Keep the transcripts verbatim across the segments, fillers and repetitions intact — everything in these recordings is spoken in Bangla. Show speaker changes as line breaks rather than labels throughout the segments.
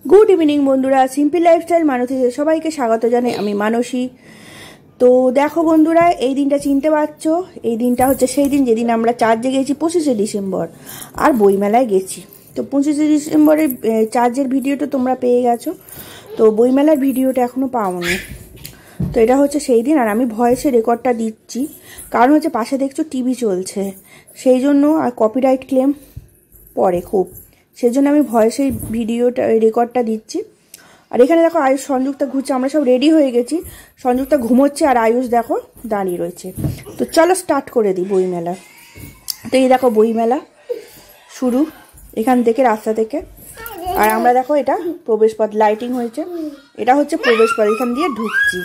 গুড ইভিনিং বন্ধুরা, সিম্পল লাইফস্টাইল মানসীতে সবাইকে স্বাগত জানাই। আমি মানসী। তো দেখো বন্ধুরা, এই দিনটা চিনতে পারছো, এই দিনটা হচ্ছে সেই দিন যেদিন আমরা চার্চে গেছি পঁচিশে ডিসেম্বর আর বইমেলায় গেছি। তো পঁচিশে ডিসেম্বরের চার্চের ভিডিওটা তোমরা পেয়ে গেছো, তো বইমেলার ভিডিওটা এখনও পাওনি। তো এটা হচ্ছে সেই দিন, আর আমি ভয়েসে রেকর্ডটা দিচ্ছি কারণ হচ্ছে পাশে দেখছো টিভি চলছে, সেই জন্য আর কপিরাইট ক্লেম পড়ে খুব, সেই জন্য আমি ভয়েসে ভিডিওটা রেকর্ডটা দিচ্ছি। আর এখানে দেখো আয়ুষ সংযুক্তা ঘুরছে, আমরা সব রেডি হয়ে গেছি, সংযুক্তা ঘুমোচ্ছে আর আয়ুষ দেখো দাঁড়িয়ে রয়েছে। তো চলো স্টার্ট করে দিই বইমেলা। তো এই দেখো বইমেলা শুরু এখান থেকে, রাস্তা থেকে। আর আমরা দেখো এটা প্রবেশপথ, লাইটিং হয়েছে, এটা হচ্ছে প্রবেশপথ, এখান দিয়ে ঢুকছি।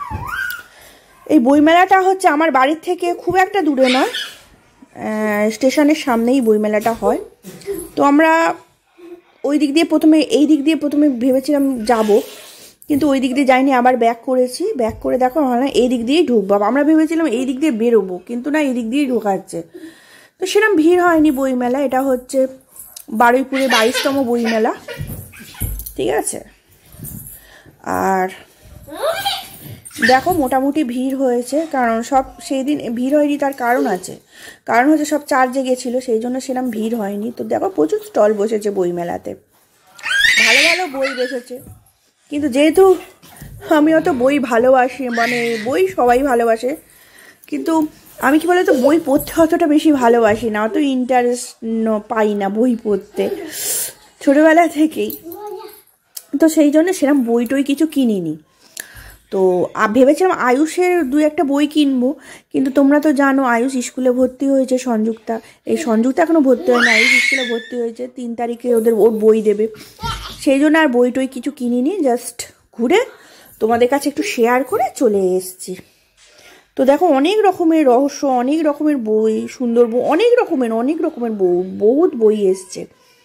এই বইমেলাটা হচ্ছে আমার বাড়ির থেকে খুব একটা দূরে নয়, স্টেশনের সামনেই বইমেলাটা হয়। তো আমরা ওই দিক দিয়ে প্রথমে এই দিক দিয়ে প্রথমে ভেবেছিলাম যাব, কিন্তু ওই দিক দিয়ে যাইনি, আবার ব্যাক করেছি। ব্যাক করে দেখো না এই দিক দিয়েই ঢুকবো, আমরা ভেবেছিলাম এই দিক দিয়ে বেরোবো, কিন্তু না এই দিক দিয়েই ঢোকাচ্ছে। তো সেরকম ভিড় হয়নি বইমেলা। এটা হচ্ছে বারুইপুরে বাইশতম বইমেলা, ঠিক আছে। আর দেখো মোটামুটি ভিড় হয়েছে, কারণ সব সেই দিন ভিড় হয়নি, তার কারণ আছে, কারণ হচ্ছে সব চার্জে গেছিলো, সেই জন্য সেরকম ভিড় হয়নি। তো দেখো প্রচুর স্টল বসেছে বইমেলাতে, ভালো ভালো বই বসেছে। কিন্তু যেহেতু আমি অত বই ভালোবাসি, মানে বই সবাই ভালোবাসে, কিন্তু আমি কি বলতো বই পড়তে অতটা বেশি ভালোবাসি না, অত ইন্টারেস্ট পাই না বই পড়তে ছোটোবেলা থেকেই। তো সেই জন্য সেরকম বই টই কিছু কিনিনি। তো ভেবেছিলাম আয়ুষের দু একটা বই কিনবো, কিন্তু তোমরা তো জানো আয়ুষ স্কুলে ভর্তি হয়েছে, সংযুক্তা এই সংযুক্তা এখনও ভর্তি হয়নি, আয়ুষ স্কুলে ভর্তি হয়েছে, তিন তারিখে ওদের ওর বই দেবে, সেই জন্য আর বই টই কিছু কিনিনি, জাস্ট ঘুরে তোমাদের কাছে একটু শেয়ার করে চলে এসেছি। তো দেখো অনেক রকমের রহস্য, অনেক রকমের বই, সুন্দর বই, অনেক রকমের অনেক রকমের বই, বহুত বই এসছে,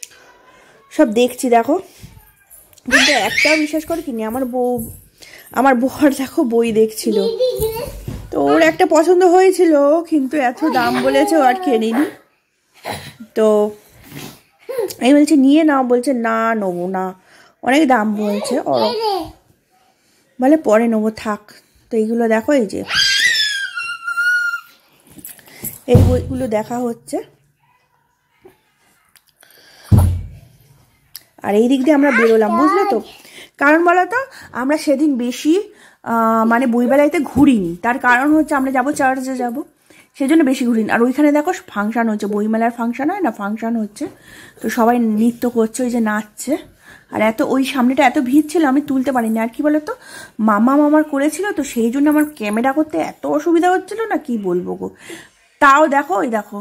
সব দেখছি দেখো। কিন্তু একটাও বিশ্বাস করে কিনি, আমার বউ আমার বর দেখো বই দেখছিল, তো ওর একটা পছন্দ হয়েছিল, কিন্তু এত দাম বলেছে ও আর কেনেনি। তো আমি বলছি নিয়ে নাও, বলছে না নেবো না, অনেক দাম বলছে, ও বলে পরে নেবো থাক। তো এইগুলো দেখো, এই যে এই বইগুলো দেখা হচ্ছে। আর এই দিক দিয়ে আমরা বেরোলাম, বুঝলে তো, কারণ বলো তো আমরা সেদিন বেশি মানে বইমেলাতে ঘুরিনি, তার কারণ হচ্ছে আমরা যাবো চার্চে যাব, সেই জন্য বেশি ঘুরিনি। আর ওইখানে দেখো ফাংশান হচ্ছে, বইমেলার ফাংশান হয় না, ফাংশান হচ্ছে, তো সবাই নৃত্য করছে, ওই যে নাচছে। আর এত ওই সামনেটা এত ভিড় ছিল আমি তুলতে পারিনি। আর কি বলতো মামা মামার করেছিল, তো সেই জন্য আমার ক্যামেরা করতে এত অসুবিধা হচ্ছিল না, কি বলবো গো। তাও দেখো ওই দেখো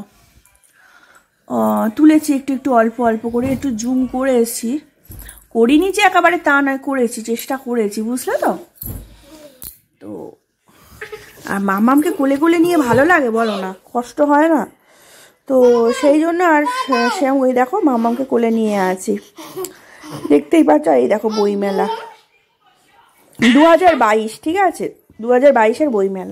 তুলেছি একটু একটু অল্প অল্প করে, একটু জুম করে এসেছি, করিনি যে একেবারে তা নয়, করেছি, চেষ্টা করেছি, বুঝলে তো। তো আর মামামকে কোলে কোলে নিয়ে ভালো লাগে বলো না, কষ্ট হয় না, তো সেই জন্য আর সে ওই দেখো মামামকে কোলে নিয়ে আছি, দেখতেই পাচ্ছ। এই দেখো বইমেলা দু হাজার বাইশ, ঠিক আছে, দু হাজার বাইশের বইমেলা,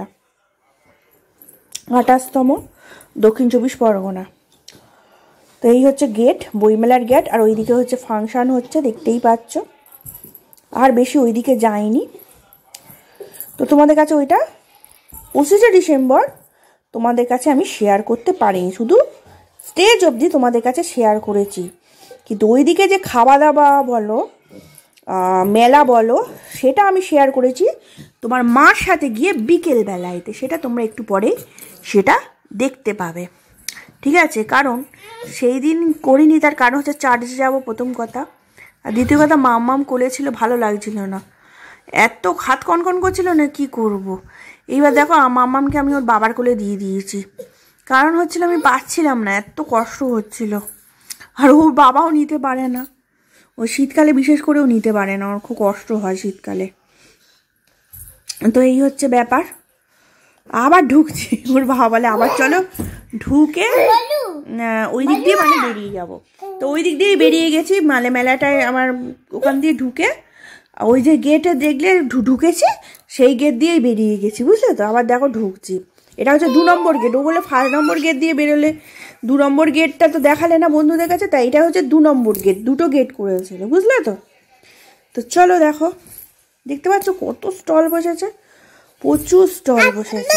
আঠাশতম, দক্ষিণ চব্বিশ পরগনা। তো এই হচ্ছে গেট, বইমেলার গেট, আর ওইদিকে হচ্ছে ফাংশান হচ্ছে, দেখতেই পাচ্ছ। আর বেশি ওইদিকে যাইনি। তো তোমাদের কাছে ওইটা পঁচিশে ডিসেম্বর তোমাদের কাছে আমি শেয়ার করতে পারিনি, শুধু স্টেজ অবধি তোমাদের কাছে শেয়ার করেছি, কিন্তু ওইদিকে যে খাওয়া দাওয়া বলো, মেলা বলো, সেটা আমি শেয়ার করেছি তোমার মার সাথে গিয়ে বিকেলবেলাতে, সেটা তোমরা একটু পরে সেটা দেখতে পাবে, ঠিক আছে। কারণ সেই দিন করিনি, তার কারণ হচ্ছে চার্চে যাবো প্রথম কথা, আর দ্বিতীয় কথা মাম্মাম করেছিল, ভালো লাগছিল না, এত খাত কনকন করছিল না, কি করব। এইবার দেখো মাম্মামকে আমি ওর বাবার কোলে দিয়ে দিয়েছি, কারণ হচ্ছিল আমি পাচ্ছিলাম না, এত কষ্ট হচ্ছিল। আর ওর বাবাও নিতে পারে না, ও শীতকালে বিশেষ করেও নিতে পারে না, ওর খুব কষ্ট হয় শীতকালে। তো এই হচ্ছে ব্যাপার। আবার ঢুকছি, ওর বাবা বলে আবার চলো, ঢুকে ওই দিক দিয়ে মানে বেরিয়ে যাব। তো ওই দিক দিয়েই বেরিয়ে গেছি, মানে মেলাটায় আমার ওখান দিয়ে ঢুকে ওই যে গেটে দেখলে ঢুকেছি, সেই গেট দিয়েই বেরিয়ে গেছি, বুঝলে তো। আবার দেখো ঢুকছি, এটা হচ্ছে দু নম্বর গেট, ও বলে ফার্স্ট নম্বর গেট দিয়ে বেরোলে, দু নম্বর গেটটা তো দেখালে না বন্ধুদের কাছে, তাই এটা হচ্ছে দু নম্বর গেট, দুটো গেট করেছিল, বুঝলে তো। তো চলো দেখো, দেখতে পাচ্ছ কত স্টল বসেছে, প্রচুর স্টল বসেছে।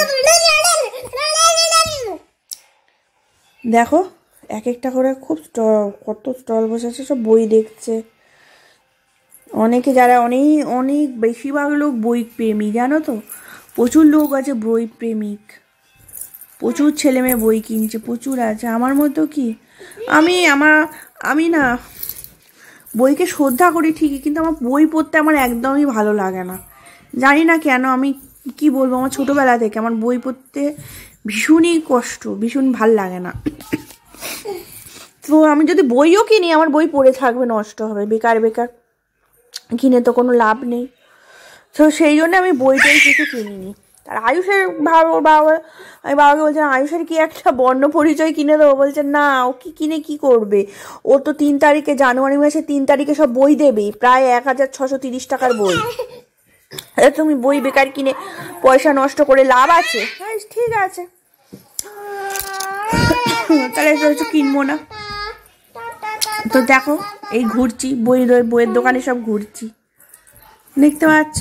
দেখো এক একটা করে খুব স্টল, কত স্টল বসেছে, সব বই দেখছে অনেকে, যারা অনেক অনেক বেশিরভাগ লোক বই প্রেমী, জানো তো, প্রচুর লোক আছে বই প্রেমিক, প্রচুর ছেলে মেয়ে বই কিনছে, প্রচুর আছে। আমার মতো কি, আমি আমার আমি না বইকে শ্রদ্ধা করি ঠিকই, কিন্তু আমার বই পড়তে আমার একদমই ভালো লাগে না, জানি না কেন। আমি কি বলবো, আমার ছোটোবেলা থেকে আমার বই পড়তে ভীষণই কষ্ট, ভীষণ ভাল লাগে না। তো আমি যদি বইও কিনি, আমার বই পড়ে থাকবে, নষ্ট হবে, বেকার বেকার কিনে তো কোনো লাভ নেই। তো সেই জন্য আমি বইটাই কিছু কিনিনি। আর আয়ুষের বাবা বাবা আমি বাবাকে বলছিলাম, আয়ুষের কি একটা বর্ণ পরিচয় কিনে দেবো, বলছে না, ও কি কিনে কি করবে, ও তো তিন তারিখে জানুয়ারি মাসে তিন তারিখে সব বই দেবে, প্রায় এক হাজার ছশো তিরিশ টাকার বই, তুমি বই বেকার কিনে পয়সা নষ্ট করে লাভ আছে? ঠিক আছে, তাহলে কিছু কিনবো না। তো দেখো এই ঘুরছি, বই বইয়ের দোকানে সব ঘুরছি, দেখতে পাচ্ছ।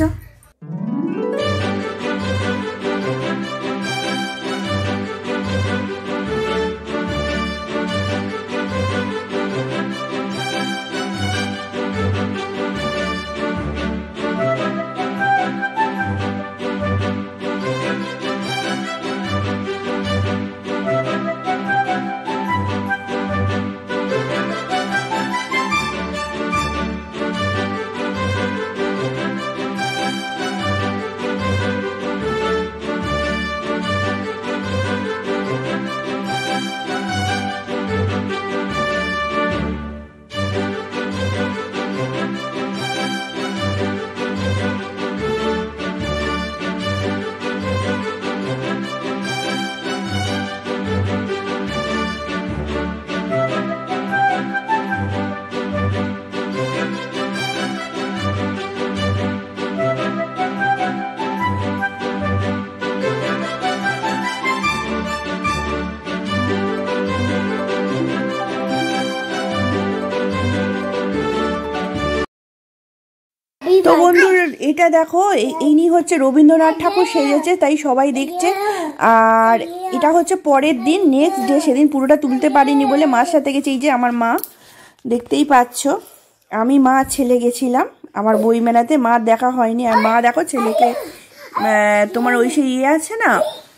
তো বন্ধুর এটা দেখো, ইনি হচ্ছে রবীন্দ্রনাথ ঠাকুর সেজেছে, তাই সবাই দেখছে। আর এটা হচ্ছে পরের দিন, নেক্সট ডে, সেদিন পুরোটা তুলতে পারিনি বলে মার সাথে গেছে। এই যে আমার মা, দেখতেই পাচ্ছ, আমি মা ছেলে গেছিলাম আমার বই মেলাতে, মা দেখা হয়নি। আর মা দেখো ছেলেকে তোমার ওই সেই ইয়ে আছে না,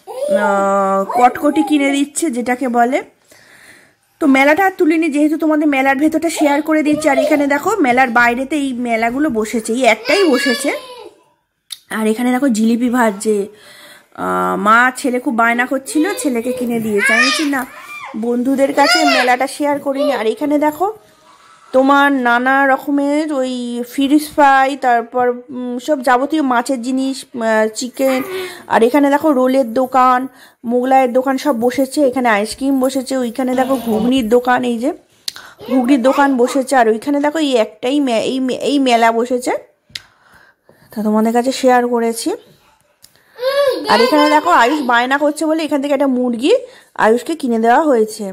কটকটি কিনে দিচ্ছে যেটাকে বলে। তো মেলাটা আর তুলিনি, যেহেতু তোমাদের মেলার ভেতরটা শেয়ার করে দিচ্ছি। আর এখানে দেখো মেলার বাইরেতে এই মেলাগুলো বসেছে, এই একটাই বসেছে। আর এখানে দেখো জিলিপি ভাজছে, মা ছেলে খুব বায়না করছিল, ছেলেকে কিনে দিয়েছে। আমি বলছি না, বন্ধুদের কাছে মেলাটা শেয়ার করিনি। আর এখানে দেখো তোমার নানা রকমের ওই ফিশ ফ্রাই, তারপর সব যাবতীয় মাছের জিনিস, চিকেন। আর এখানে দেখো রোলের দোকান, মোগলাইয়ের দোকান সব বসেছে। এখানে আইসক্রিম বসেছে, ওইখানে দেখো ঘুগনির দোকান, এই যে ঘুগনির দোকান বসেছে। আর ওইখানে দেখো এই একটাই এই এই মেলা বসেছে, তা তোমাদের কাছে শেয়ার করেছি। আর এখানে দেখো আয়ুষ বায়না করছে বলে এখান থেকে একটা মুরগি আয়ুষকে কিনে দেওয়া হয়েছে,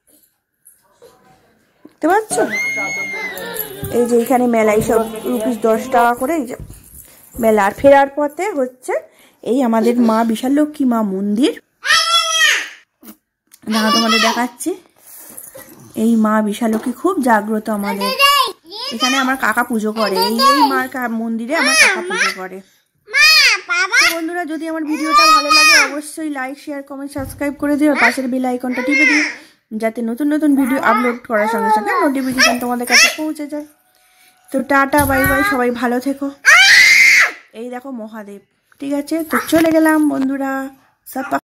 দেখতে পাচ্ছ। এই যে এখানে মেলায় সব রুপিস দশ টাকা করে, এই যে মেলা। আর ফেরার পথে হচ্ছে এই আমাদের মা বিশাল লক্ষ্মী মা মন্দির, দেখা তোমাদের দেখাচ্ছি। এই মা বিশাল লক্ষ্মী খুব জাগ্রত আমাদের এখানে, আমার কাকা পুজো করে, এই এই মার মন্দিরে আমার কাকা পুজো করে। বন্ধুরা, যদি আমার ভিডিওটা ভালো লাগে অবশ্যই লাইক, শেয়ার, কমেন্ট, সাবস্ক্রাইব করে দিও। পাশের বেল আইকনটা টিপে দিও, যাতে নতুন নতুন ভিডিও আপলোড করার সঙ্গে সঙ্গে নোটিফিকেশন তোমাদের কাছে পৌঁছে যায়। তো টাটা, বাই বাই, সবাই ভালো থেকো। এই দেখো মহাদেব, ঠিক আছে, তো চলে গেলাম বন্ধুরা। সব